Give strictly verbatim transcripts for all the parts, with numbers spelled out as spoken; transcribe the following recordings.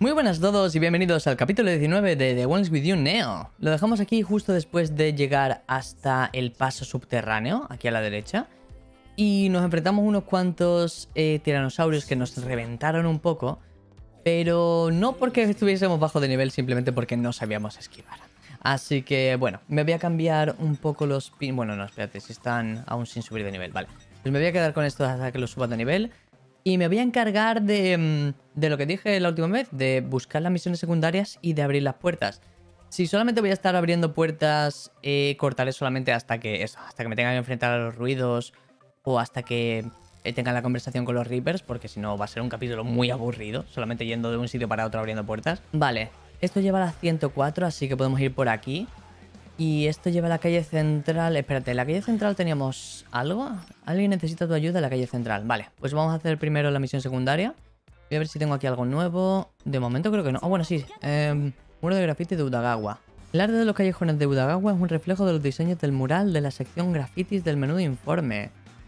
Muy buenas a todos y bienvenidos al capítulo diecinueve de The Ones With You Neo. Lo dejamos aquí justo después de llegar hasta el paso subterráneo, aquí a la derecha. Y nos enfrentamos unos cuantos eh, tiranosaurios que nos reventaron un poco. Pero no porque estuviésemos bajo de nivel, simplemente porque no sabíamos esquivar. Así que, bueno, me voy a cambiar un poco los pin... Bueno, no, espérate, si están aún sin subir de nivel, vale. Pues me voy a quedar con estos hasta que los suba de nivel. Y me voy a encargar de, de lo que dije la última vez, de buscar las misiones secundarias y de abrir las puertas. Si solamente voy a estar abriendo puertas, eh, cortaré solamente hasta que eso, hasta que me tenga que enfrentar a los ruidos o hasta que tenga la conversación con los Reapers, porque si no va a ser un capítulo muy aburrido, solamente yendo de un sitio para otro abriendo puertas. Vale, esto lleva a la ciento cuatro, así que podemos ir por aquí. Y esto lleva a la calle central. Espérate, ¿en la calle central teníamos algo? ¿Alguien necesita tu ayuda en la calle central? Vale, pues vamos a hacer primero la misión secundaria. Voy a ver si tengo aquí algo nuevo. De momento creo que no. Ah, oh, bueno, sí. Eh, muro de grafiti de Udagawa. El arte de los callejones de Udagawa es un reflejo de los diseños del mural de la sección grafitis del menú de informe.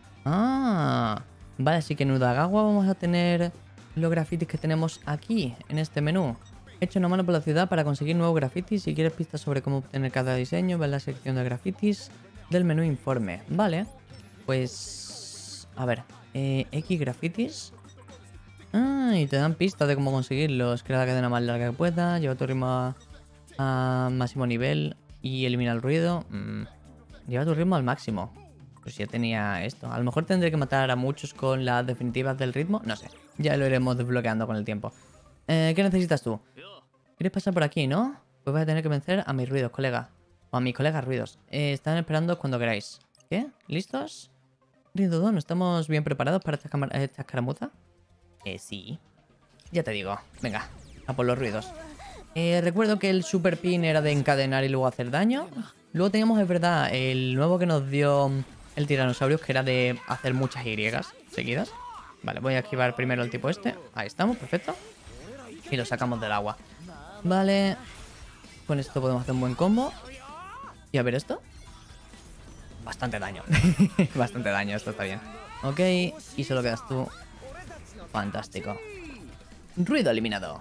Ah, vale, así que en Udagawa vamos a tener los grafitis que tenemos aquí, en este menú. He hecho una mano por la ciudad para conseguir nuevos grafitis. Si quieres pistas sobre cómo obtener cada diseño, ve la sección de grafitis del menú informe. Vale, pues... A ver, eh, X grafitis. Ah, y te dan pistas de cómo conseguirlos. Crea la cadena más larga que pueda, lleva tu ritmo a, a máximo nivel y elimina el ruido. Mm, lleva tu ritmo al máximo. Pues ya tenía esto. A lo mejor tendré que matar a muchos con las definitivas del ritmo. No sé, ya lo iremos desbloqueando con el tiempo. Eh, ¿Qué necesitas tú? ¿Quieres pasar por aquí, no? Pues vas a tener que vencer a mis ruidos, colega. O a mis colegas ruidos. Eh, están esperando cuando queráis. ¿Qué? ¿Listos? Rindodono, ¿estamos bien preparados para esta, esta escaramuza? Eh, sí. Ya te digo. Venga, a por los ruidos. Eh, recuerdo que el super pin era de encadenar y luego hacer daño. Luego teníamos, es verdad, el nuevo que nos dio el tiranosaurio, que era de hacer muchas Y seguidas. Vale, voy a activar primero el tipo este. Ahí estamos, perfecto. Y lo sacamos del agua. Vale. Con esto podemos hacer un buen combo. Y a ver esto. Bastante daño. Bastante daño, esto está bien. Ok, y solo quedas tú. Fantástico. Ruido eliminado.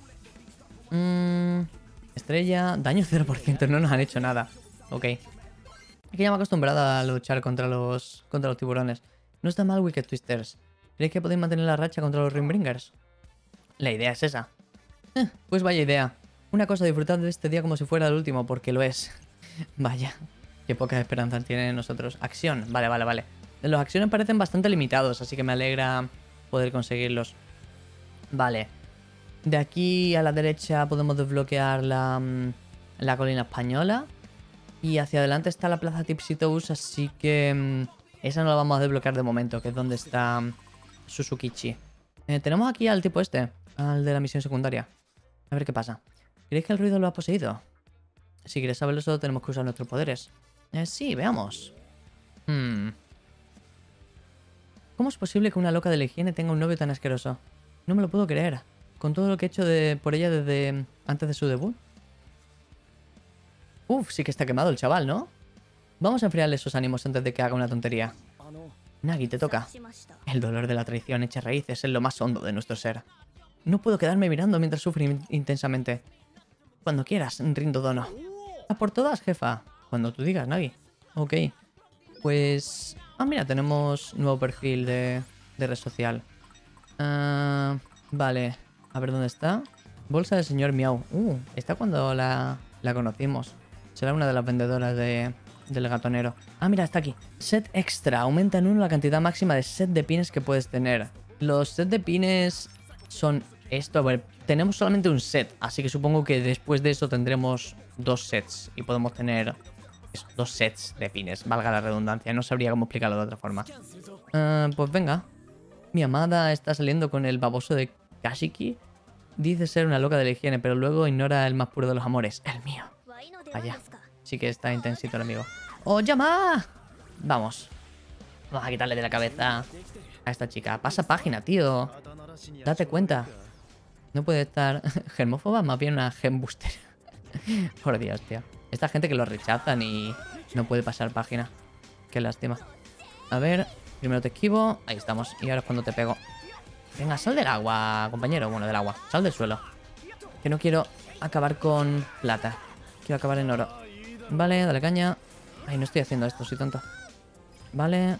Mm, estrella. Daño cero por ciento, no nos han hecho nada. Ok. Es que ya me he acostumbrado a luchar contra los, contra los tiburones. No está mal, Wicked Twisters. ¿Creéis que podéis mantener la racha contra los Ringbringers? La idea es esa. Eh, pues vaya idea. Una cosa, disfrutad de este día como si fuera el último, porque lo es. Vaya, qué pocas esperanzas tienen nosotros. Acción, vale, vale, vale. Los acciones parecen bastante limitados, así que me alegra poder conseguirlos. Vale. De aquí a la derecha podemos desbloquear la, la colina española. Y hacia adelante está la plaza Tipsy Toes, así que esa no la vamos a desbloquear de momento, que es donde está Suzukichi. Eh, tenemos aquí al tipo este, al de la misión secundaria. A ver qué pasa. ¿Creéis que el ruido lo ha poseído? Si quieres saberlo, solo tenemos que usar nuestros poderes. Eh, sí, veamos. Hmm. ¿Cómo es posible que una loca de la higiene tenga un novio tan asqueroso? No me lo puedo creer. Con todo lo que he hecho de, por ella desde antes de su debut. Uf, sí que está quemado el chaval, ¿no? Vamos a enfriarle sus ánimos antes de que haga una tontería. Nagi, te toca. El dolor de la traición echa raíces en lo más hondo de nuestro ser. No puedo quedarme mirando mientras sufre in intensamente. Cuando quieras, Rindodono. A por todas, jefa. Cuando tú digas, Nagi. Ok. Pues... Ah, mira, tenemos nuevo perfil de, de red social. Uh, vale. A ver dónde está. Bolsa del señor Miau. Uh, está cuando la, la conocimos. Será una de las vendedoras de... del gatonero. Ah, mira, está aquí. Set extra. Aumenta en uno la cantidad máxima de set de pines que puedes tener. Los set de pines son esto. A ver, tenemos solamente un set. Así que supongo que después de eso tendremos dos sets. Y podemos tener eso, dos sets de pines. Valga la redundancia. No sabría cómo explicarlo de otra forma. Uh, pues venga. Mi amada está saliendo con el baboso de Kashiki. Dice ser una loca de la higiene, pero luego ignora el más puro de los amores. El mío. Vaya. Sí que está intensito el amigo. ¡Oh, llama! Vamos. Vamos a quitarle de la cabeza a esta chica. Pasa página, tío. Date cuenta. No puede estar... Germófoba, más bien una gembuster. Por Dios, tío. Esta gente que lo rechazan y no puede pasar página. Qué lástima. A ver, primero te esquivo. Ahí estamos. Y ahora es cuando te pego. Venga, sal del agua, compañero. Bueno, del agua. Sal del suelo. Que no quiero acabar con plata. Quiero acabar en oro. Vale, dale caña. Ay, no estoy haciendo esto, soy tonto. Vale.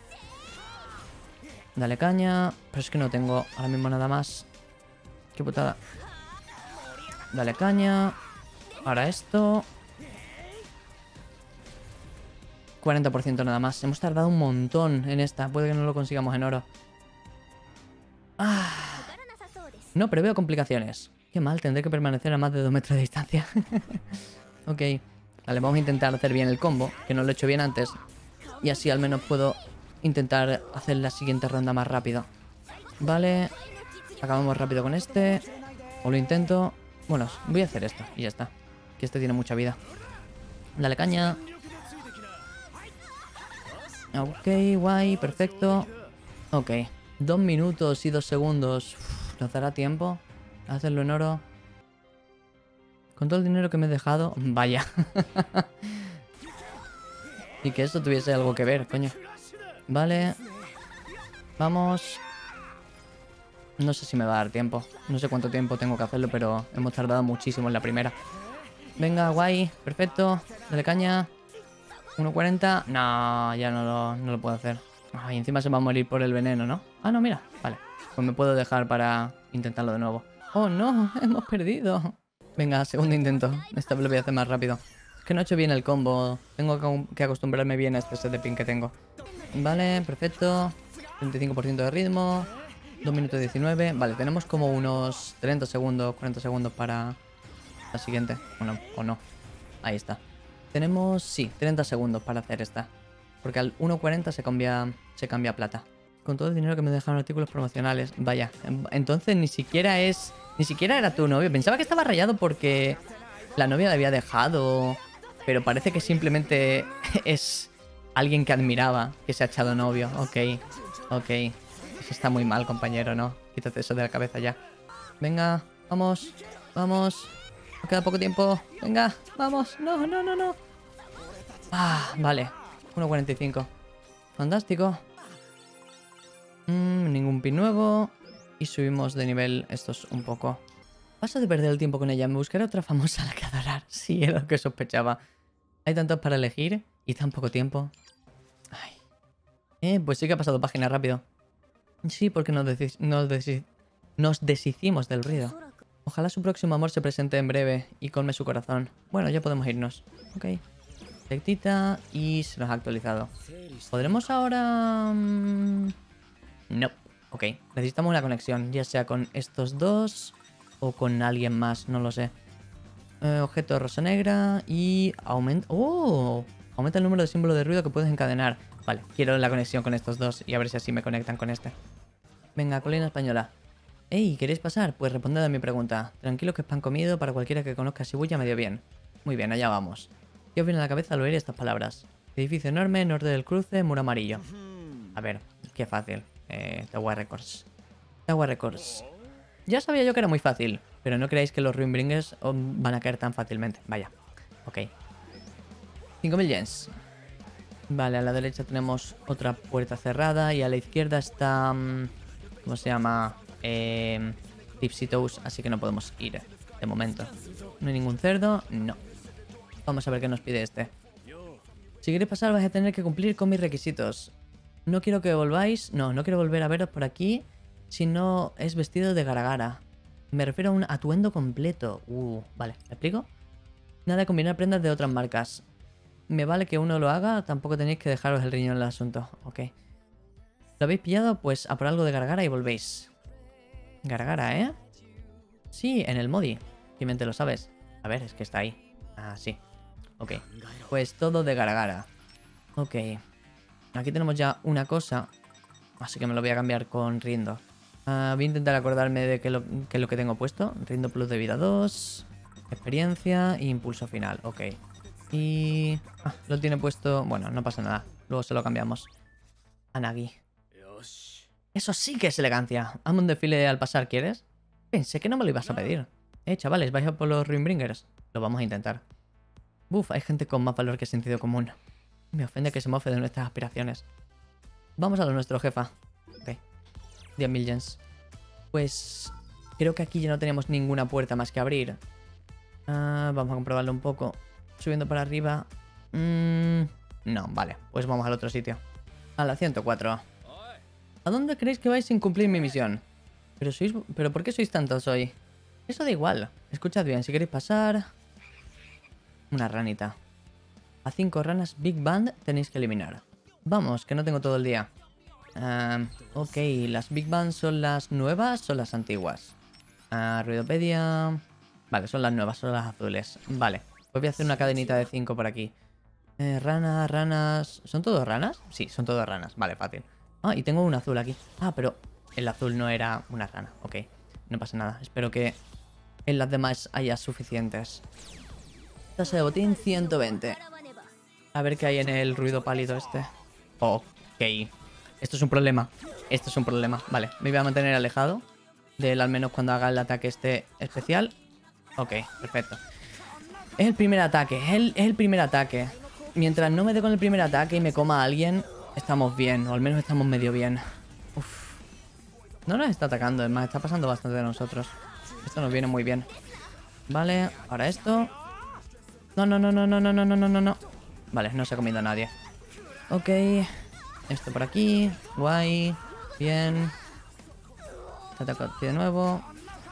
Dale caña. Pero es que no tengo ahora mismo nada más. Qué putada. Dale caña. Ahora esto. cuarenta por ciento nada más. Hemos tardado un montón en esta. Puede que no lo consigamos en oro. Ah. No preveo complicaciones. Qué mal, tendré que permanecer a más de dos metros de distancia. Ok. Vale, vamos a intentar hacer bien el combo, que no lo he hecho bien antes. Y así al menos puedo intentar hacer la siguiente ronda más rápido. Vale. Acabamos rápido con este. O lo intento. Bueno, voy a hacer esto y ya está. Que este tiene mucha vida. Dale caña. Ok, guay, perfecto. Ok. Dos minutos y dos segundos. Uf, ¿nos dará tiempo a hacerlo en oro? Con todo el dinero que me he dejado... Vaya. Y que esto tuviese algo que ver, coño. Vale. Vamos. No sé si me va a dar tiempo. No sé cuánto tiempo tengo que hacerlo, pero hemos tardado muchísimo en la primera. Venga, guay. Perfecto. Dale caña. uno cuarenta. No, ya no lo, no lo puedo hacer. Ay, encima se va a morir por el veneno, ¿no? Ah, no, mira. Vale. Pues me puedo dejar para intentarlo de nuevo. Oh, no. Hemos perdido. Venga, segundo intento. Esta vez lo voy a hacer más rápido. Es que no he hecho bien el combo. Tengo que acostumbrarme bien a este set de ping que tengo. Vale, perfecto. treinta y cinco por ciento de ritmo. dos minutos diecinueve. Vale, tenemos como unos treinta segundos, cuarenta segundos para la siguiente. Bueno, o no. Ahí está. Tenemos, sí, treinta segundos para hacer esta. Porque al uno cuarenta se cambia, se cambia a plata. Con todo el dinero que me dejaron artículos promocionales. Vaya, entonces ni siquiera es... Ni siquiera era tu novio. Pensaba que estaba rayado porque la novia le había dejado. Pero parece que simplemente es alguien que admiraba, que se ha echado novio. Ok, ok. Eso está muy mal, compañero, ¿no? Quítate eso de la cabeza ya. Venga, vamos, vamos. Nos queda poco tiempo. Venga, vamos. No, no, no, no. Ah, vale. uno cuarenta y cinco. Fantástico. Mm, ningún pin nuevo. Y subimos de nivel estos un poco. Paso de perder el tiempo con ella. Me buscaré otra famosa a la que adorar. Sí, era lo que sospechaba. Hay tantos para elegir y tan poco tiempo. Ay. Eh, pues sí que ha pasado página rápido. Sí, porque nos, nos, desi nos deshicimos del ruido. Ojalá su próximo amor se presente en breve y colme su corazón. Bueno, ya podemos irnos. Ok. Sectita y se nos ha actualizado. ¿Podremos ahora...? No. Ok. Necesitamos una conexión, ya sea con estos dos o con alguien más, no lo sé. Eh, objeto de rosa negra y aumenta... ¡Oh! Aumenta el número de símbolos de ruido que puedes encadenar. Vale, quiero la conexión con estos dos y a ver si así me conectan con este. Venga, colina española. Ey, ¿queréis pasar? Pues responded a mi pregunta. Tranquilo que es pan comido para cualquiera que conozca Shibuya medio bien. Muy bien, allá vamos. ¿Qué os viene a la cabeza al oír estas palabras? Edificio enorme, norte del cruce, muro amarillo. A ver, qué fácil. Eh, Tower Records. Tower Records. Ya sabía yo que era muy fácil, pero no creáis que los Ruinbringers van a caer tan fácilmente. Vaya. Ok. cinco mil yens. Vale, a la derecha tenemos otra puerta cerrada y a la izquierda está... ¿Cómo se llama? Eh, Tipsy Toes, así que no podemos ir de momento. ¿No hay ningún cerdo? No. Vamos a ver qué nos pide este. Si queréis pasar vais a tener que cumplir con mis requisitos. No quiero que volváis... No, no quiero volver a veros por aquí si no es vestido de garagara. Me refiero a un atuendo completo. Uh, vale, ¿me explico? Nada de combinar prendas de otras marcas. Me vale que uno lo haga, tampoco tenéis que dejaros el riñón en el asunto. Ok. ¿Lo habéis pillado? Pues a por algo de garagara y volvéis. Garagara, ¿eh? Sí, en el Modi. Simplemente lo sabes. A ver, es que está ahí. Ah, sí. Ok. Pues todo de garagara. Ok. Aquí tenemos ya una cosa. Así que me lo voy a cambiar con Rindo. Uh, voy a intentar acordarme de qué lo, qué es lo que tengo puesto. Rindo plus de vida dos. Experiencia e impulso final. Ok. Y... Ah, lo tiene puesto... Bueno, no pasa nada. Luego se lo cambiamos. Anagi. Eso sí que es elegancia. Hazme un desfile al pasar, ¿quieres? Pensé que no me lo ibas a pedir. Eh, chavales, ¿vais a por los Ruinbringers? Lo vamos a intentar. Buf, hay gente con más valor que sentido común. Me ofende que se mofe de nuestras aspiraciones. Vamos a lo nuestro, jefa. Ok. diez mil yens. Pues... Creo que aquí ya no tenemos ninguna puerta más que abrir. Uh, vamos a comprobarlo un poco. Subiendo para arriba. Mm, no, vale. Pues vamos al otro sitio. A la ciento cuatro. ¿A dónde creéis que vais sin cumplir mi misión? Pero sois... ¿Pero por qué sois tantos hoy? Eso da igual. Escuchad bien, si queréis pasar... Una ranita. A cinco ranas Big Band tenéis que eliminar. Vamos, que no tengo todo el día. Uh, ok, las Big Band son las nuevas o las antiguas. Uh, Ruidopedia... Vale, son las nuevas, son las azules. Vale, pues voy a hacer una cadenita de cinco por aquí. Eh, ranas, ranas... ¿Son todos ranas? Sí, son todos ranas. Vale, fácil. Ah, y tengo un azul aquí. Ah, pero el azul no era una rana. Ok, no pasa nada. Espero que en las demás haya suficientes. Tasa de botín ciento veinte. A ver qué hay en el ruido pálido este. Ok. Esto es un problema. Esto es un problema. Vale, me voy a mantener alejado de él al menos cuando haga el ataque este especial. Ok, perfecto. Es el primer ataque. Es el, es el primer ataque. Mientras no me dé con el primer ataque y me coma a alguien, estamos bien. O al menos estamos medio bien. Uf. No nos está atacando, es más, está pasando bastante de nosotros. Esto nos viene muy bien. Vale, ahora esto. No, no, no, no, no, no, no, no, no, no. Vale, no se ha comido a nadie. Ok. Esto por aquí. Guay. Bien. Te ataco aquí de nuevo.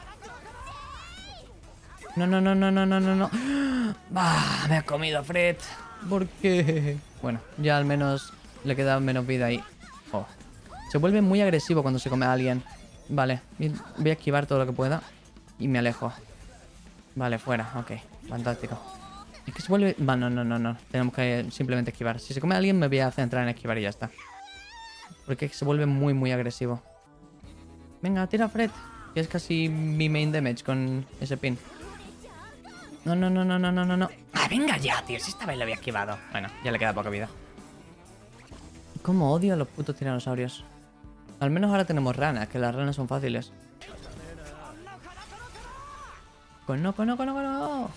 No, no, no, no, no, no, no, no. Bah, me ha comido Fred. ¿Por qué? Bueno, ya al menos le queda menos vida ahí. Oh. Se vuelve muy agresivo cuando se come a alguien. Vale, voy a esquivar todo lo que pueda. Y me alejo. Vale, fuera, ok. Fantástico. Es que se vuelve... Va, no, no, no, no. Tenemos que simplemente esquivar. Si se come a alguien me voy a centrar en esquivar y ya está. Porque se vuelve muy, muy agresivo. Venga, tira a Fred. Que es casi mi main damage con ese pin. No, no, no, no, no, no, no. Ah, venga ya, tío. Si esta vez lo había esquivado. Bueno, ya le queda poca vida. Cómo odio a los putos tiranosaurios. Al menos ahora tenemos ranas, que las ranas son fáciles. Cono, cono, cono, cono.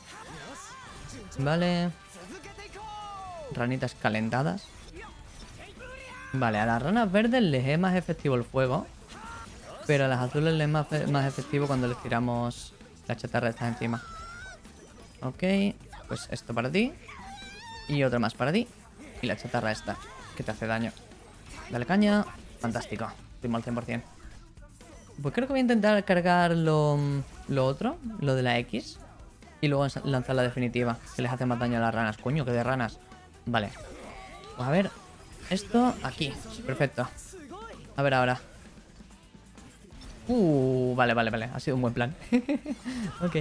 Vale. Ranitas calentadas. Vale, a las ranas verdes les es más efectivo el fuego. Pero a las azules les es más, más efectivo cuando les tiramos la chatarra esta encima. Ok, pues esto para ti. Y otra más para ti. Y la chatarra esta, que te hace daño. Dale caña. Fantástico. Estoy al cien por cien. Pues creo que voy a intentar cargar lo, lo otro, lo de la X. Y luego lanzar la definitiva, que les hace más daño a las ranas. Coño, que de ranas. Vale. Pues a ver. Esto aquí. Perfecto. A ver ahora. Uh, vale, vale, vale. Ha sido un buen plan. Ok.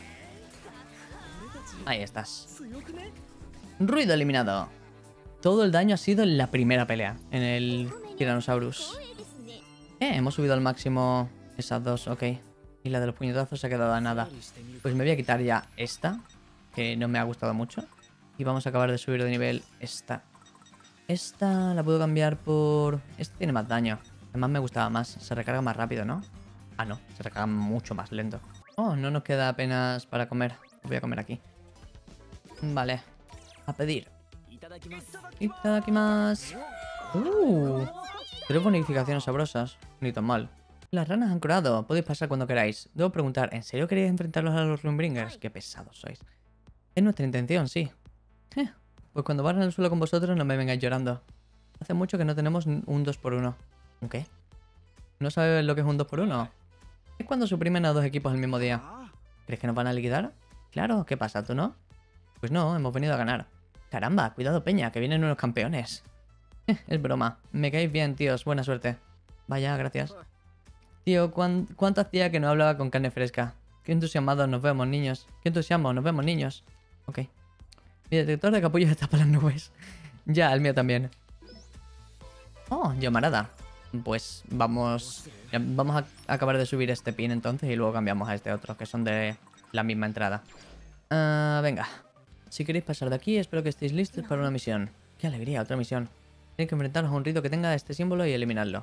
Ahí estás. Ruido eliminado. Todo el daño ha sido en la primera pelea. En el Tyrannosaurus. Eh, hemos subido al máximo esas dos, ok. Y la de los puñetazos se ha quedado a nada. Pues me voy a quitar ya esta, que no me ha gustado mucho. Y vamos a acabar de subir de nivel esta. Esta la puedo cambiar por... Esta tiene más daño. Además me gustaba más. Se recarga más rápido, ¿no? Ah, no. Se recarga mucho más lento. Oh, no nos queda apenas para comer. Voy a comer aquí. Vale. A pedir. Itadakimasu. Uh. Tres bonificaciones sabrosas. Ni tan mal. Las ranas han curado. Podéis pasar cuando queráis. Debo preguntar, ¿en serio queréis enfrentarlos a los Runebringers? Qué pesados sois. Es nuestra intención, sí. Eh, pues cuando barran el suelo con vosotros no me vengáis llorando. Hace mucho que no tenemos un dos por uno. ¿Un qué? ¿No sabes lo que es un dos por uno? Es cuando suprimen a dos equipos el mismo día. ¿Crees que nos van a liquidar? Claro, ¿qué pasa? ¿Tú no? Pues no, hemos venido a ganar. Caramba, cuidado Peña, que vienen unos campeones. Es broma. Me caéis bien, tíos. Buena suerte. Vaya, gracias. Tío, ¿cuán, ¿cuánto hacía que no hablaba con carne fresca? Qué entusiasmados nos vemos, niños. Qué entusiasmo, nos vemos, niños. Ok. Mi detector de capullos está para las nubes. Ya, el mío también. Oh, llamarada. Pues vamos... Vamos a acabar de subir este pin entonces y luego cambiamos a este otro, que son de la misma entrada. Uh, venga. Si queréis pasar de aquí, espero que estéis listos para una misión. ¡Qué alegría! Otra misión. Tenéis que enfrentaros a un rito que tenga este símbolo y eliminarlo.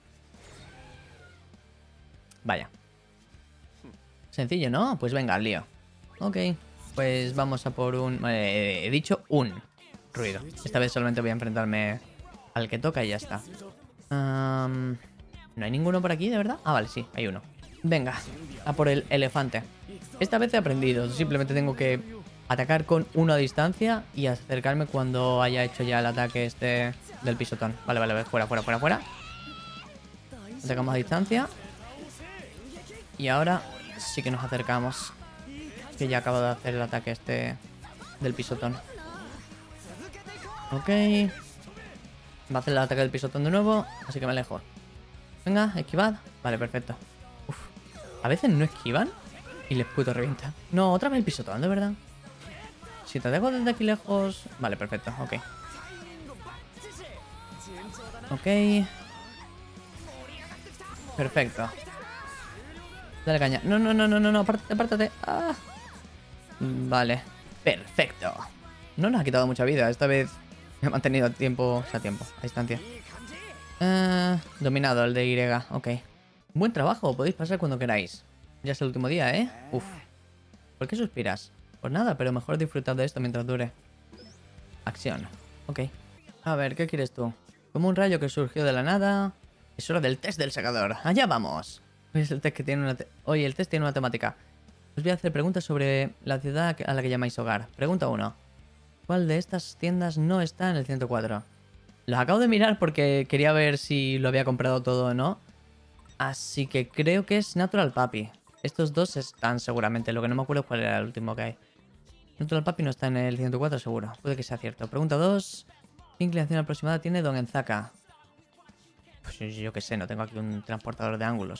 Vaya. Sencillo, ¿no? Pues venga, al lío. Ok. Pues vamos a por un... Eh, he dicho un ruido. Esta vez solamente voy a enfrentarme al que toca y ya está. Um, ¿No hay ninguno por aquí, de verdad? Ah, vale, sí, hay uno. Venga, a por el elefante. Esta vez he aprendido. Simplemente tengo que atacar con uno a distancia y acercarme cuando haya hecho ya el ataque este del pisotón. Vale, vale, vale. Fuera, fuera, fuera, fuera. Atacamos a distancia. Y ahora sí que nos acercamos. Que ya acabo de hacer el ataque este del pisotón. Ok. Va a hacer el ataque del pisotón de nuevo. Así que me alejo. Venga, esquivad. Vale, perfecto. Uf. A veces no esquivan y les puto revienta. No, otra vez el pisotón, de verdad. Si te ataco desde aquí lejos... Vale, perfecto, ok. Ok. Perfecto. Dale caña. No, no, no, no, no, no. Apártate, apártate. Ah. Vale. Perfecto. No nos ha quitado mucha vida. Esta vez me he mantenido a tiempo... O sea, a tiempo. A distancia. Uh, dominado el de Y. Ok. Buen trabajo. Podéis pasar cuando queráis. Ya es el último día, ¿eh? Uf. ¿Por qué suspiras? Pues nada, pero mejor disfrutar de esto mientras dure. Acción. Ok. A ver, ¿qué quieres tú? Como un rayo que surgió de la nada. Es hora del test del secador. ¡Allá vamos! Hoy es el test que tiene una te Hoy el test tiene una temática. Os voy a hacer preguntas sobre la ciudad a la que llamáis hogar. Pregunta uno. ¿Cuál de estas tiendas no está en el ciento cuatro? Los acabo de mirar porque quería ver si lo había comprado todo o no. Así que creo que es Natural Papi. Estos dos están seguramente. Lo que no me acuerdo es cuál era el último que hay. Natural Papi no está en el ciento cuatro seguro. Puede que sea cierto. Pregunta dos. ¿Qué inclinación aproximada tiene Don Enzaka? Pues yo qué sé, no tengo aquí un transportador de ángulos.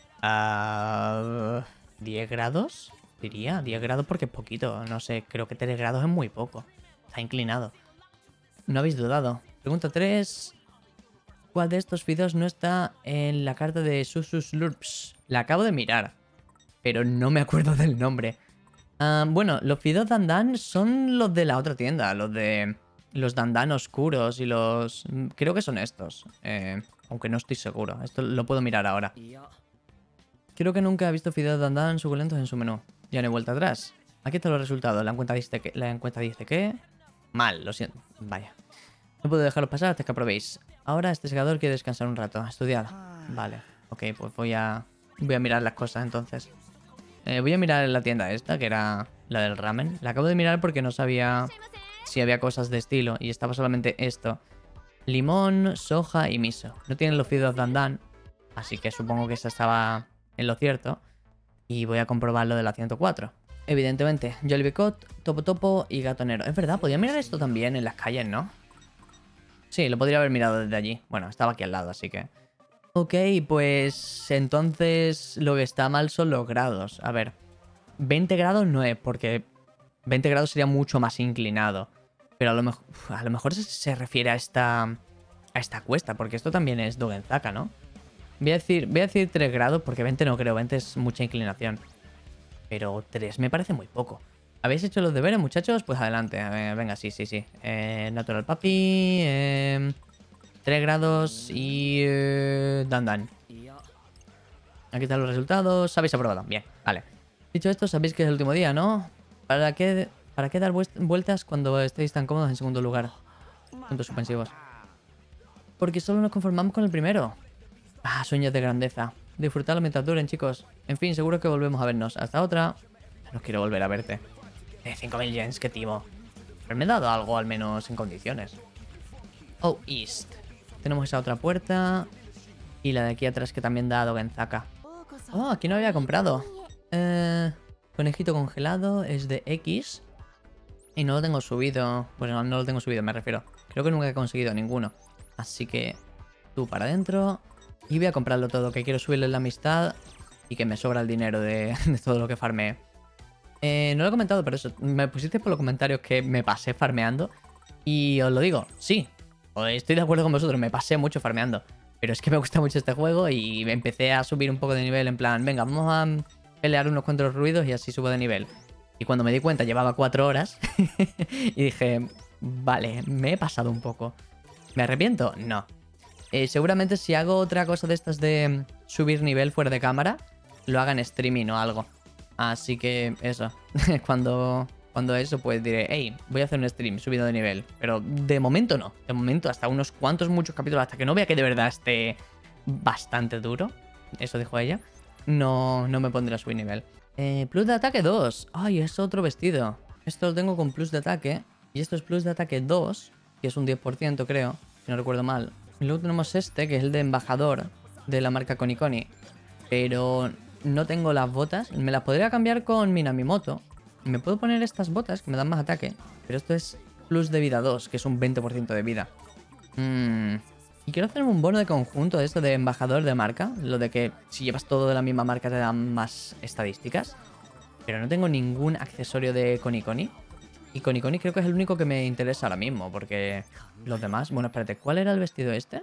Uh, ¿diez grados? Diría. diez grados porque es poquito. No sé, creo que tres grados es muy poco. Está inclinado. No habéis dudado. Pregunta tres. ¿Cuál de estos fideos no está en la carta de Susus Lurps? La acabo de mirar, pero no me acuerdo del nombre. Uh, bueno, los fideos dandan son los de la otra tienda. Los de... Los dandan oscuros y los... Creo que son estos. Eh, aunque no estoy seguro. Esto lo puedo mirar ahora. Creo que nunca he visto fideos dandan suculentos en su menú. Ya no hay vuelta atrás. Aquí están los resultados. La encuesta dice que... La encuesta dice que... Mal, lo siento. Vaya. No puedo dejaros pasar hasta que aprobéis. Ahora este secador quiere descansar un rato. Estudiar. Vale. Ok, pues voy a... Voy a mirar las cosas entonces. Eh, voy a mirar la tienda esta, que era la del ramen. La acabo de mirar porque no sabía si había cosas de estilo. Y estaba solamente esto. Limón, soja y miso. No tienen los fideos dandan. Así que supongo que esa estaba en lo cierto. Y voy a comprobar lo de la ciento cuatro. Evidentemente, Jollibicot, Topo Topo y Gatonero. Es verdad, podía mirar esto también en las calles, ¿no? Sí, lo podría haber mirado desde allí. Bueno, estaba aquí al lado, así que... Ok, pues entonces lo que está mal son los grados. A ver, veinte grados no es, porque veinte grados sería mucho más inclinado. Pero a lo mejor, a lo mejor se, se refiere a esta, a esta cuesta, porque esto también es Don Enzaka, ¿no? Voy a decir, voy a decir tres grados, porque veinte no creo, veinte es mucha inclinación. Pero tres me parece muy poco. ¿Habéis hecho los deberes, muchachos? Pues adelante. Eh, venga, sí, sí, sí. Eh, Natural Papi. Eh, tres grados y... Eh, Dan Dan. Aquí están los resultados. Habéis aprobado. Bien, vale. Dicho esto, sabéis que es el último día, ¿no? ¿Para qué, para qué dar vueltas cuando estéis tan cómodos en segundo lugar? Puntos suspensivos. Porque solo nos conformamos con el primero. Ah, sueños de grandeza. Disfrutadlo mientras duren, chicos. En fin, seguro que volvemos a vernos. Hasta otra. No quiero volver a verte. Eh, cinco mil yens, qué timo. Pero me he dado algo, al menos en condiciones. Oh, East. Tenemos esa otra puerta. Y la de aquí atrás que también da Don Enzaka. Oh, aquí no había comprado. Eh, conejito congelado es de X. Y no lo tengo subido. Pues no, no lo tengo subido, me refiero. Creo que nunca he conseguido ninguno. Así que tú para adentro. Y voy a comprarlo todo, que quiero subirle la amistad. Y que me sobra el dinero de, de todo lo que farmeé. Eh, no lo he comentado, pero eso. Me pusiste por los comentarios que me pasé farmeando. Y os lo digo, sí. Estoy de acuerdo con vosotros, me pasé mucho farmeando. Pero es que me gusta mucho este juego y empecé a subir un poco de nivel. En plan, venga, vamos a pelear unos cuantos ruidos y así subo de nivel. Y cuando me di cuenta llevaba cuatro horas. Y dije, vale, me he pasado un poco. ¿Me arrepiento? No. Eh, seguramente si hago otra cosa de estas de subir nivel fuera de cámara, lo haga en streaming o algo. Así que eso. cuando, cuando eso pues diré, hey, voy a hacer un stream subido de nivel. Pero de momento no. De momento hasta unos cuantos, muchos capítulos, hasta que no vea que de verdad esté bastante duro. Eso dijo ella. no, no me pondré a subir nivel. Eh, plus de ataque dos. Ay, es otro vestido. Esto lo tengo con plus de ataque. Y esto es plus de ataque dos, que es un diez por ciento creo, si no recuerdo mal. Y luego tenemos este, que es el de embajador de la marca Konikoni. Pero no tengo las botas. Me las podría cambiar con Minamimoto. Y me puedo poner estas botas que me dan más ataque. Pero esto es plus de vida dos, que es un veinte por ciento de vida. Mm. Y quiero hacerme un bono de conjunto de esto de embajador de marca. Lo de que si llevas todo de la misma marca te dan más estadísticas. Pero no tengo ningún accesorio de Konikoni. Y Konikoni creo que es el único que me interesa ahora mismo. Porque los demás... Bueno, espérate. ¿Cuál era el vestido este?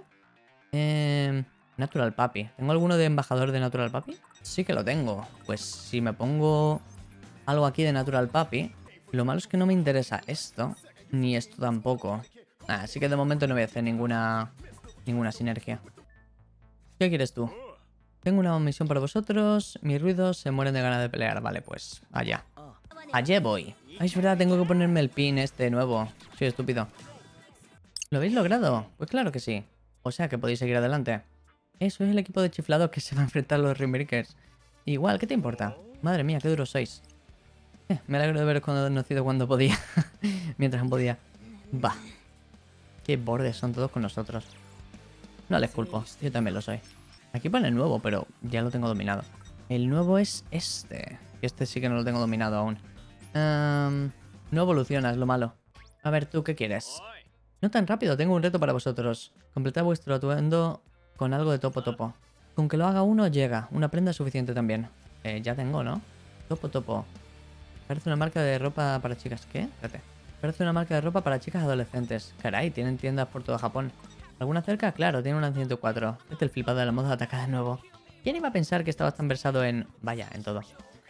Eh... Natural Papi. ¿Tengo alguno de embajador de Natural Papi? Sí que lo tengo. Pues si me pongo algo aquí de Natural Papi... Lo malo es que no me interesa esto. Ni esto tampoco. Así que de momento no voy a hacer ninguna... Ninguna sinergia. ¿Qué quieres tú? Tengo una misión para vosotros. Mis ruidos se mueren de ganas de pelear. Vale, pues allá. Allá voy. Ay, es verdad, tengo que ponerme el pin este nuevo. Soy estúpido. ¿Lo habéis logrado? Pues claro que sí. O sea que podéis seguir adelante. Eso es el equipo de chiflados que se va a enfrentar a los Rimbrickers. Igual, ¿qué te importa? Madre mía, qué duros sois. Eh, me alegro de haberos conocido cuando podía. Mientras no podía. Bah. Qué bordes son todos con nosotros. No les culpo, yo también lo soy. Aquí pone el nuevo, pero ya lo tengo dominado. El nuevo es este. Este sí que no lo tengo dominado aún. Um, no evolucionas, lo malo. A ver, ¿tú qué quieres? No tan rápido, tengo un reto para vosotros. Completad vuestro atuendo con algo de topo topo. Con que lo haga uno, llega. Una prenda es suficiente también. Eh, ya tengo, ¿no? Topo topo. Parece una marca de ropa para chicas. ¿Qué? Espérate. Parece una marca de ropa para chicas adolescentes. Caray, tienen tiendas por todo Japón. ¿Alguna cerca? Claro, tiene una ciento cuatro. Este es el flipado de la moda ataca de nuevo. ¿Quién iba a pensar que estabas tan versado en... Vaya, en todo?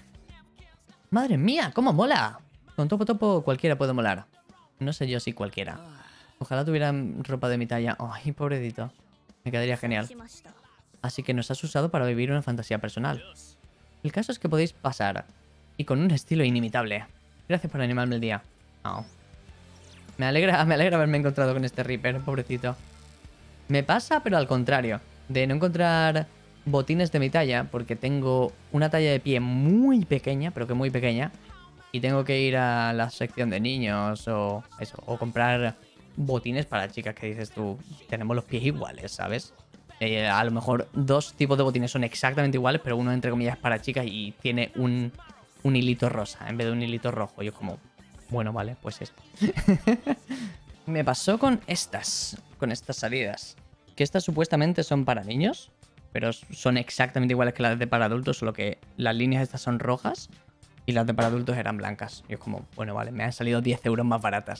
¡Madre mía! ¡Cómo mola! Con topo topo cualquiera puede molar. No sé yo si cualquiera. Ojalá tuvieran ropa de mi talla. ¡Ay, pobrecito! Me quedaría genial. Así que nos has usado para vivir una fantasía personal. El caso es que podéis pasar. Y con un estilo inimitable. Gracias por animarme el día. Oh. Me alegra, me alegra haberme encontrado con este Reaper, pobrecito. Me pasa, pero al contrario. De no encontrar botines de mi talla, porque tengo una talla de pie muy pequeña, pero que muy pequeña. Y tengo que ir a la sección de niños o eso, o comprar botines para chicas que dices tú, tenemos los pies iguales, ¿sabes? Eh, a lo mejor dos tipos de botines son exactamente iguales, pero uno entre comillas es para chicas y tiene un, un hilito rosa en vez de un hilito rojo. Y es como, bueno, vale, pues esto. Me pasó con estas, con estas salidas. Que estas supuestamente son para niños, pero son exactamente iguales que las de para adultos, solo que las líneas estas son rojas y las de para adultos eran blancas. Y es como, bueno, vale, me han salido diez euros más baratas.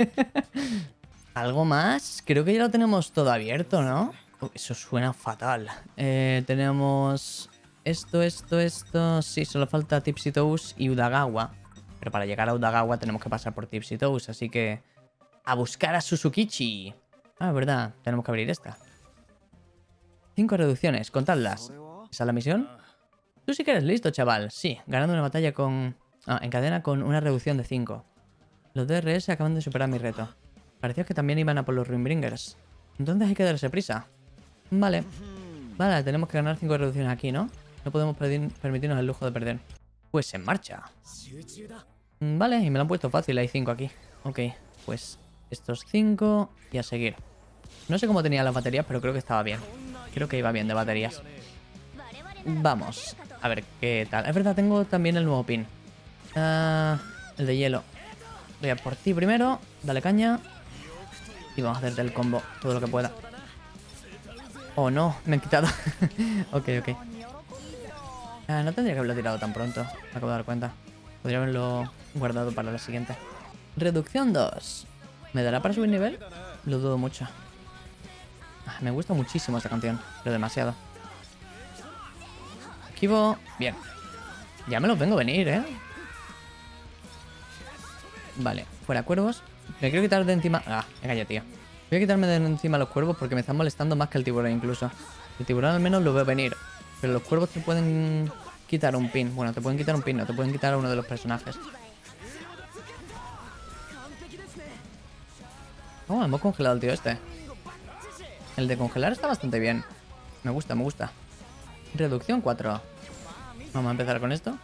¿Algo más? Creo que ya lo tenemos todo abierto, ¿no? Oh, eso suena fatal. Eh, tenemos esto, esto, esto... Sí, solo falta Tipsy Toes y Udagawa. Pero para llegar a Udagawa tenemos que pasar por Tipsy Toes, así que... ¡a buscar a Suzukichi! Ah, verdad, tenemos que abrir esta. Cinco reducciones, contadlas. ¿Esa es la misión? Tú sí que eres listo, chaval. Sí, ganando una batalla con... Ah, en cadena con una reducción de cinco. Los D R S acaban de superar mi reto. Parecía que también iban a por los Ringbringers. Entonces hay que darse prisa. Vale. Vale, tenemos que ganar cinco reducciones aquí, ¿no? No podemos permitirnos el lujo de perder. Pues en marcha. Vale, y me lo han puesto fácil, hay cinco aquí. Ok, pues estos cinco y a seguir. No sé cómo tenía las baterías, pero creo que estaba bien. Creo que iba bien de baterías. Vamos, a ver qué tal. Es verdad, tengo también el nuevo pin. Uh, el de hielo. Voy a por ti primero. Dale caña. Y vamos a hacerte el combo todo lo que pueda. Oh no, me han quitado. Ok, ok. Ah, no tendría que haberlo tirado tan pronto. Me acabo de dar cuenta. Podría haberlo guardado para la siguiente. Reducción dos. ¿Me dará para subir nivel? Lo dudo mucho. Ah, me gusta muchísimo esta canción, pero demasiado. Esquivo. Bien. Ya me los vengo a venir, ¿eh? Vale, fuera cuervos. Me quiero quitar de encima... Ah, venga ya, tío. Voy a quitarme de encima los cuervos porque me están molestando más que el tiburón incluso. El tiburón al menos lo veo venir. Pero los cuervos te pueden quitar un pin. Bueno, te pueden quitar un pin, no te pueden quitar a uno de los personajes. Oh, hemos congelado al tío este. El de congelar está bastante bien. Me gusta, me gusta. Reducción cuatro. Vamos a empezar con esto.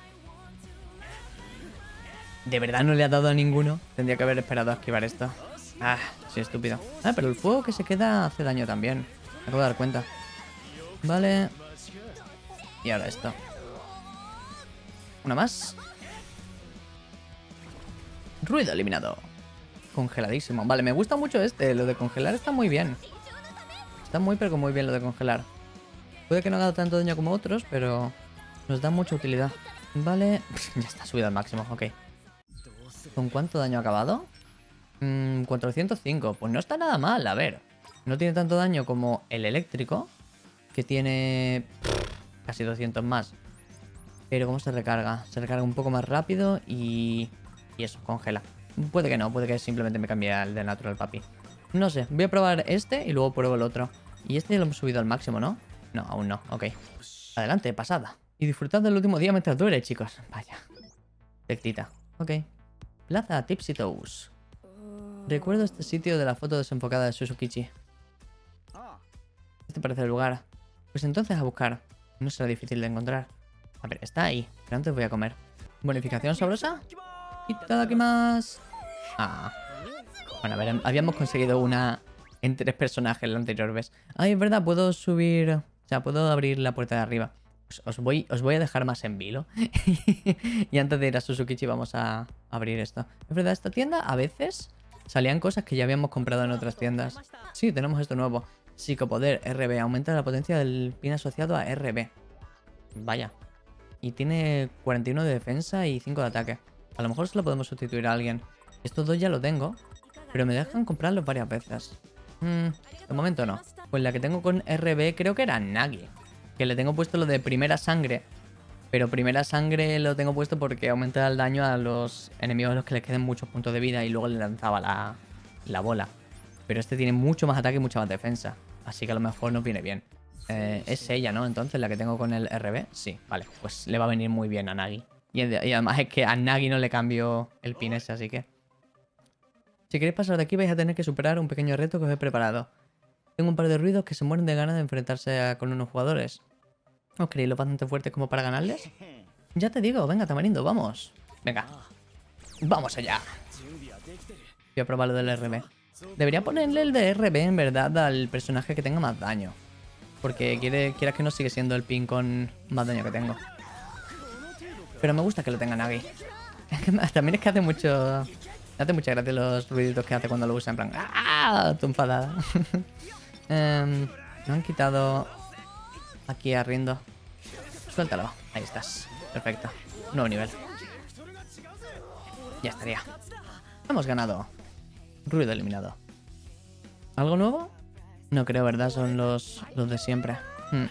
De verdad no le ha dado a ninguno. Tendría que haber esperado a esquivar esto. Ah, sí, estúpido. Ah, pero el fuego que se queda hace daño también. Me acabo de dar cuenta. Vale. Y ahora esto. Una más. Ruido eliminado. Congeladísimo. Vale, me gusta mucho este. Lo de congelar está muy bien. Está muy, pero muy bien lo de congelar. Puede que no haga tanto daño como otros, pero nos da mucha utilidad. Vale. Ya está subido al máximo, ok. ¿Con cuánto daño ha acabado? Mm, cuatrocientos cinco. Pues no está nada mal, a ver. No tiene tanto daño como el eléctrico, que tiene pff, casi doscientos más. Pero ¿cómo se recarga? Se recarga un poco más rápido y... Y eso, congela. Puede que no, puede que simplemente me cambie al de Natural Papi. No sé, voy a probar este y luego pruebo el otro. Y este ya lo hemos subido al máximo, ¿no? No, aún no, ok. Adelante, pasada. Y disfrutad del último día mientras duele, chicos. Vaya. Tectita, ok. Plaza Tipsy Toes. Recuerdo este sitio de la foto desenfocada de Suzukichi. Este parece el lugar. Pues entonces a buscar. No será difícil de encontrar. A ver, está ahí. Pero antes voy a comer. ¿Bonificación sabrosa? Itadakimasu. Ah. Bueno, a ver, habíamos conseguido una en tres personajes la anterior vez. Ay, es verdad, puedo subir... O sea, puedo abrir la puerta de arriba. Pues os voy, os voy a dejar más en vilo. Y antes de ir a Suzukichi vamos a abrir esto. Es verdad, esta tienda a veces salían cosas que ya habíamos comprado en otras tiendas. Sí, tenemos esto nuevo. Psicopoder R B. Aumenta la potencia del pin asociado a R B. Vaya. Y tiene cuarenta y uno de defensa y cinco de ataque. A lo mejor se lo podemos sustituir a alguien. Estos dos ya lo tengo, pero me dejan comprarlos varias veces. Hmm, de momento no. Pues la que tengo con R B creo que era Nagi. Que le tengo puesto lo de primera sangre. Pero primera sangre lo tengo puesto porque aumenta el daño a los enemigos a los que les queden muchos puntos de vida y luego le lanzaba la, la bola. Pero este tiene mucho más ataque y mucha más defensa. Así que a lo mejor nos viene bien. Eh, es ella, ¿no? Entonces la que tengo con el R B. Sí, vale. Pues le va a venir muy bien a Nagi. Y, y además es que a Nagi no le cambio el pin ese, así que... Si queréis pasar de aquí vais a tener que superar un pequeño reto que os he preparado. Tengo un par de ruidos que se mueren de ganas de enfrentarse a, con unos jugadores. ¿Os creéis lo bastante fuertes como para ganarles? Ya te digo, venga, Tamarindo, vamos. Venga. ¡Vamos allá! Voy a probar lo del R B. Debería ponerle el de R B, en verdad, al personaje que tenga más daño. Porque quiere, quieras que no sigue siendo el pin con más daño que tengo. Pero me gusta que lo tenga Nagi. También es que hace mucho... Hace mucha gracia los ruiditos que hace cuando lo usa, en plan... ¡Ah! Tu enfadada. um, me han quitado... Aquí a Rindo. Suéltalo. Ahí estás. Perfecto. Nuevo nivel. Ya estaría. Hemos ganado. Ruido eliminado. ¿Algo nuevo? No creo, ¿verdad? Son los, los de siempre. Hmm.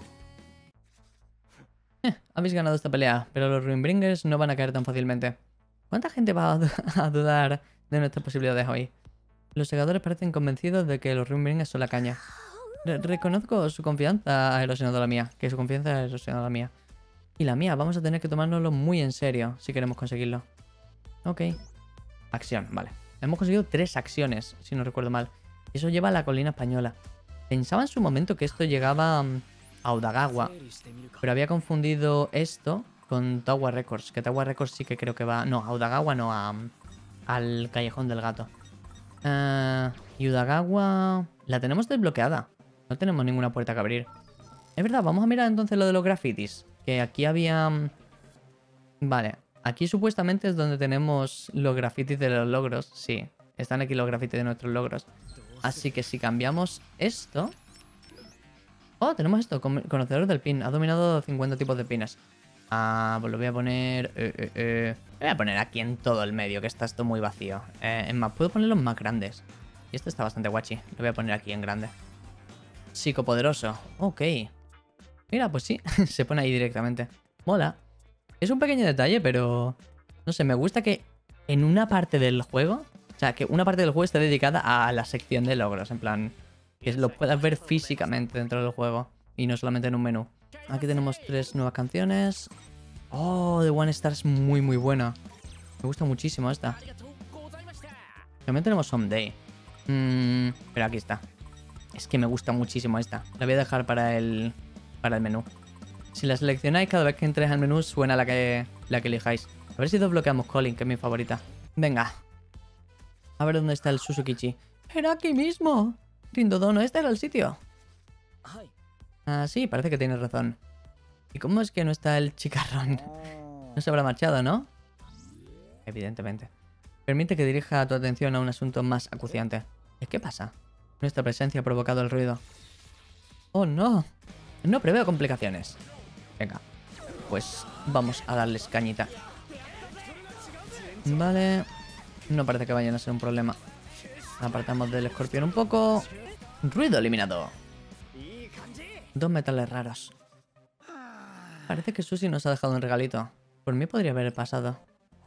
Eh, habéis ganado esta pelea, pero los Ruinbringers no van a caer tan fácilmente. ¿Cuánta gente va a, a dudar de nuestras posibilidades hoy? Los segadores parecen convencidos de que los Ruinbringers son la caña. Re reconozco su confianza ha erosionado la mía. Que su confianza ha erosionado la mía. Y la mía, vamos a tener que tomárnoslo muy en serio si queremos conseguirlo. Ok. Acción, vale. Hemos conseguido tres acciones, si no recuerdo mal. Eso lleva a la colina española. Pensaba en su momento que esto llegaba um, a Odagawa, pero había confundido esto con Tower Records. Que Tower Records sí que creo que va... No, a Odagawa no, a, al Callejón del Gato. Uh, y Odagawa... La tenemos desbloqueada. No tenemos ninguna puerta que abrir. Es verdad, vamos a mirar entonces lo de los grafitis. Que aquí había... Vale, aquí supuestamente es donde tenemos los grafitis de los logros. Sí, están aquí los grafitis de nuestros logros. Así que si cambiamos esto... Oh, tenemos esto, conocedor del pin. Ha dominado cincuenta tipos de pines. Ah, pues lo voy a poner... Eh, eh, eh. Lo voy a poner aquí en todo el medio, que está esto muy vacío. Eh, es más, puedo ponerlos más grandes. Y este está bastante guachi. Lo voy a poner aquí en grande. Psicopoderoso. Ok. Mira, pues sí. Se pone ahí directamente. Mola. Es un pequeño detalle, pero... No sé, me gusta que en una parte del juego... O sea, que una parte del juego esté dedicada a la sección de logros. En plan... Que lo puedas ver físicamente dentro del juego. Y no solamente en un menú. Aquí tenemos tres nuevas canciones. Oh, The One Star es muy, muy buena. Me gusta muchísimo esta. También tenemos Someday. Mm, pero aquí está. Es que me gusta muchísimo esta. La voy a dejar para el, para el menú. Si la seleccionáis, cada vez que entréis al menú suena la que, la que elijáis. A ver si desbloqueamos Colin, que es mi favorita. Venga. A ver dónde está el Suzukichi. ¡Era aquí mismo! Rindodono, este era el sitio. Ah, sí, parece que tienes razón. ¿Y cómo es que no está el chicarrón? No se habrá marchado, ¿no? Evidentemente. Permite que dirija tu atención a un asunto más acuciante. ¿Qué pasa? Nuestra presencia ha provocado el ruido. ¡Oh, no! No preveo complicaciones. Venga, pues vamos a darles cañita. Vale. No parece que vayan a ser un problema. Apartamos del escorpión un poco. Ruido eliminado. Dos metales raros. Parece que Susie nos ha dejado un regalito. Por mí podría haber pasado.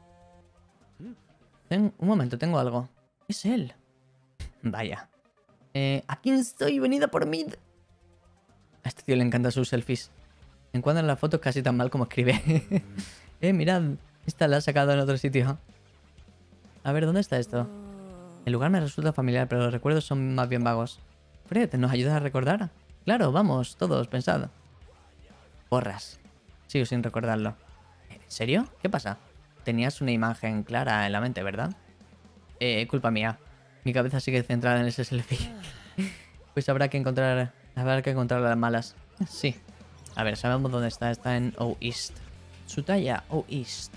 Ten... Un momento, tengo algo. Es él. Vaya. Eh, ¿A quién estoy? Venida por mí. A este tío le encantan sus selfies. Encuadran las fotos casi tan mal como escribe. eh, mirad. Esta la ha sacado en otro sitio. A ver, ¿dónde está esto? El lugar me resulta familiar, pero los recuerdos son más bien vagos. Fred, ¿nos ayudas a recordar? Claro, vamos, todos, pensad. Porras. Sigo sin recordarlo. ¿En serio? ¿Qué pasa? Tenías una imagen clara en la mente, ¿verdad? Eh, culpa mía. Mi cabeza sigue centrada en ese selfie. Pues habrá que encontrar... Habrá que encontrar las malas. Sí. A ver, sabemos dónde está. Está en O East. Tsutaya, O East.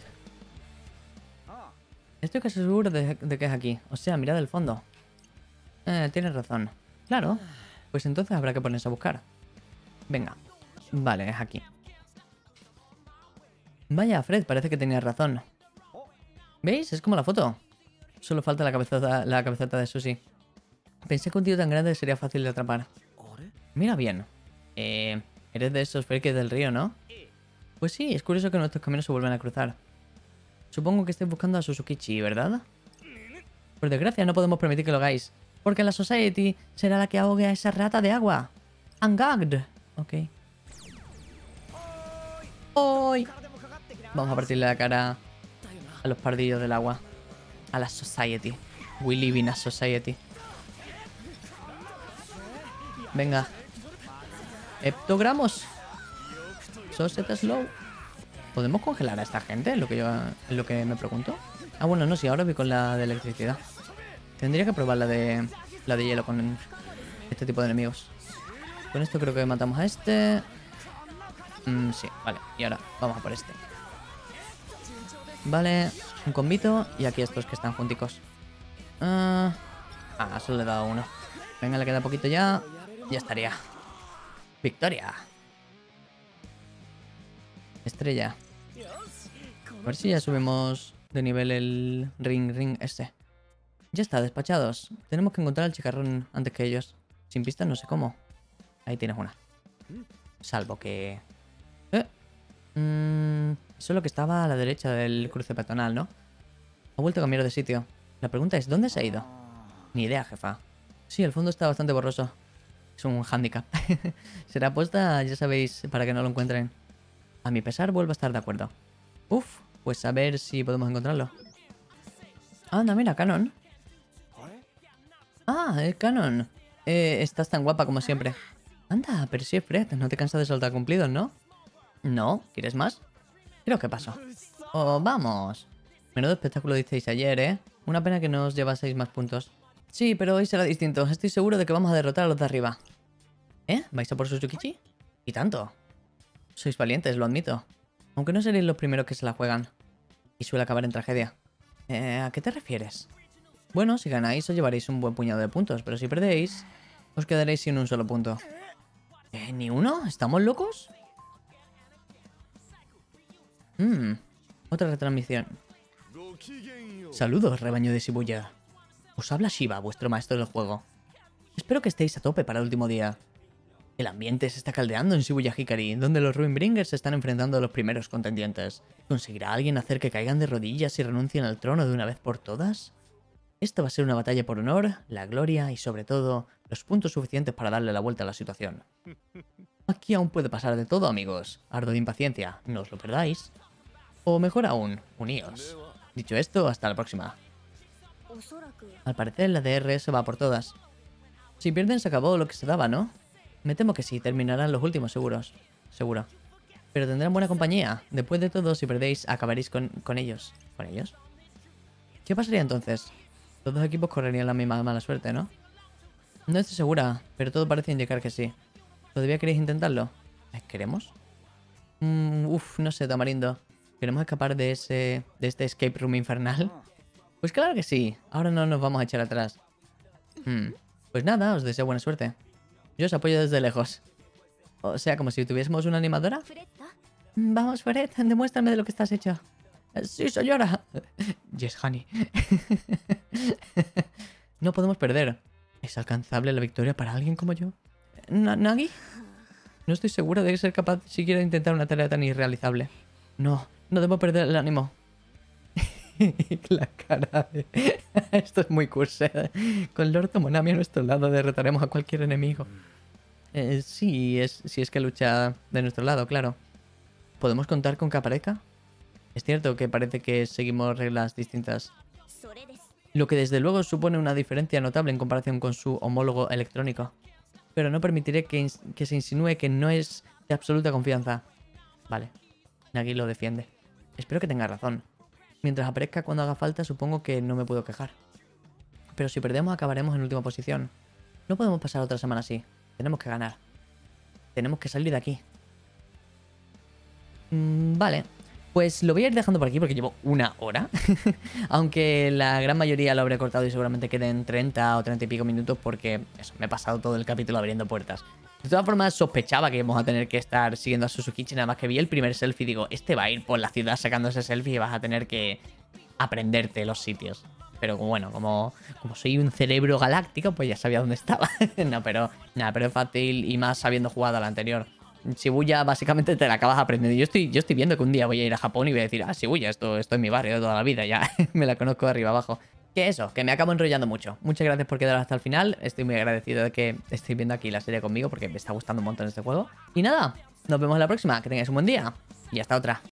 Estoy casi seguro de, de que es aquí. O sea, mirad el fondo. Eh, tienes razón. Claro. Pues entonces habrá que ponerse a buscar. Venga. Vale, es aquí. Vaya, Fred, parece que tenías razón. ¿Veis? Es como la foto. Solo falta la cabezota, la cabezota de Susie. Pensé que un tío tan grande sería fácil de atrapar. Mira bien. Eh, eres de esos frikis del río, ¿no? Pues sí, es curioso que nuestros caminos se vuelvan a cruzar. Supongo que estáis buscando a Suzukichi, ¿verdad? Por desgracia, no podemos permitir que lo hagáis. Porque la Society será la que ahogue a esa rata de agua. Ungagged. Ok. ¡Hoy! Vamos a partirle la cara a los pardillos del agua. A la Society. We live in a Society. Venga. Heptogramos. Society Slow. ¿Podemos congelar a esta gente? Es lo que yo, es lo que me pregunto. Ah, bueno, no, sí, ahora voy con la de electricidad. Tendría que probar la de la de hielo con este tipo de enemigos. Con esto creo que matamos a este. Mm, sí, vale. Y ahora vamos a por este. Vale, un combito. Y aquí estos que están junticos. Ah, ah, solo le he dado uno. Venga, le queda poquito ya. Ya estaría. Victoria. Estrella. A ver si ya subimos de nivel el ring ring este. Ya está, despachados. Tenemos que encontrar al chicarrón antes que ellos. Sin pistas no sé cómo. Ahí tienes una. Salvo que... Eh. Mm, eso es lo que estaba a la derecha del cruce peatonal, ¿no? Ha vuelto a cambiar de sitio. La pregunta es, ¿dónde se ha ido? Ni idea, jefa. Sí, el fondo está bastante borroso. Es un hándicap. Será puesta, ya sabéis, para que no lo encuentren. A mi pesar, vuelvo a estar de acuerdo. Uf, pues a ver si podemos encontrarlo. Anda, mira, Canon. Ah, es Canon. Eh, estás tan guapa como siempre. Anda, pero sí, Fred, no te cansas de soltar cumplidos, ¿no? No, ¿quieres más? Creo que pasó. Oh, vamos. Menudo espectáculo disteis ayer, ¿eh? Una pena que no os llevaseis más puntos. Sí, pero hoy será distinto. Estoy seguro de que vamos a derrotar a los de arriba. ¿Eh? ¿Vais a por Suzukichi? ¿Y tanto? Sois valientes, lo admito. Aunque no seréis los primeros que se la juegan. Y suele acabar en tragedia. Eh, ¿a qué te refieres? Bueno, si ganáis os llevaréis un buen puñado de puntos, pero si perdéis, os quedaréis sin un solo punto. ¿Eh? ¿Ni uno? ¿Estamos locos? Hmm. Otra retransmisión. Saludos, rebaño de Shibuya. Os habla Shiba, vuestro maestro del juego. Espero que estéis a tope para el último día. El ambiente se está caldeando en Shibuya Hikari, donde los Ruinbringers se están enfrentando a los primeros contendientes. ¿Conseguirá alguien hacer que caigan de rodillas y renuncien al trono de una vez por todas? Esto va a ser una batalla por honor, la gloria y sobre todo, los puntos suficientes para darle la vuelta a la situación. Aquí aún puede pasar de todo, amigos. Ardo de impaciencia, no os lo perdáis. O mejor aún, uníos. Dicho esto, hasta la próxima. Al parecer la D R se va por todas. Si pierden se acabó lo que se daba, ¿no? Me temo que sí, terminarán los últimos seguros. Seguro. Pero tendrán buena compañía. Después de todo, si perdéis, acabaréis con, con ellos. ¿Con ellos? ¿Qué pasaría entonces? Los dos equipos correrían la misma mala suerte, ¿no? No estoy segura, pero todo parece indicar que sí. ¿Todavía queréis intentarlo? ¿Queremos? Mm, uf, no sé, Tamarindo. ¿Queremos escapar de ese... de este escape room infernal? Pues claro que sí. Ahora no nos vamos a echar atrás. Hmm. Pues nada, os deseo buena suerte. Yo os apoyo desde lejos. O sea, como si tuviésemos una animadora. Vamos, Fred, demuéstrame de lo que estás hecho. Sí, señora. Yes, honey. No podemos perder. ¿Es alcanzable la victoria para alguien como yo? ¿Na- ¿Nagi? No estoy segura de ser capaz siquiera de intentar una tarea tan irrealizable. No, no debo perder el ánimo. La cara de... Esto es muy cursi. Con Lord Tomonami a nuestro lado derrotaremos a cualquier enemigo. Eh, sí, es, sí es que lucha de nuestro lado, claro. ¿Podemos contar con que aparezca? Es cierto que parece que seguimos reglas distintas. Lo que desde luego supone una diferencia notable en comparación con su homólogo electrónico. Pero no permitiré que, que se insinúe que no es de absoluta confianza. Vale. Nagi lo defiende. Espero que tenga razón. Mientras aparezca cuando haga falta, supongo que no me puedo quejar. Pero si perdemos, acabaremos en última posición. No podemos pasar otra semana así. Tenemos que ganar. Tenemos que salir de aquí. Mm, vale. Pues lo voy a ir dejando por aquí porque llevo una hora. Aunque la gran mayoría lo habré cortado y seguramente queden treinta o treinta y pico minutos porque eso, me he pasado todo el capítulo abriendo puertas. De todas formas, sospechaba que íbamos a tener que estar siguiendo a Suzukichi. Nada más que vi el primer selfie y digo, este va a ir por la ciudad sacando ese selfie y vas a tener que aprenderte los sitios. Pero bueno, como, como soy un cerebro galáctico, pues ya sabía dónde estaba. No, pero nada, pero es fácil y más habiendo jugado a la anterior. Shibuya básicamente te la acabas aprendiendo. Yo estoy, yo estoy viendo que un día voy a ir a Japón y voy a decir, ah, Shibuya, esto, esto es mi barrio de toda la vida, ya me la conozco de arriba abajo. Que eso, que me acabo enrollando mucho. Muchas gracias por quedar hasta el final. Estoy muy agradecido de que estéis viendo aquí la serie conmigo porque me está gustando un montón este juego. Y nada, nos vemos en la próxima. Que tengáis un buen día y hasta otra.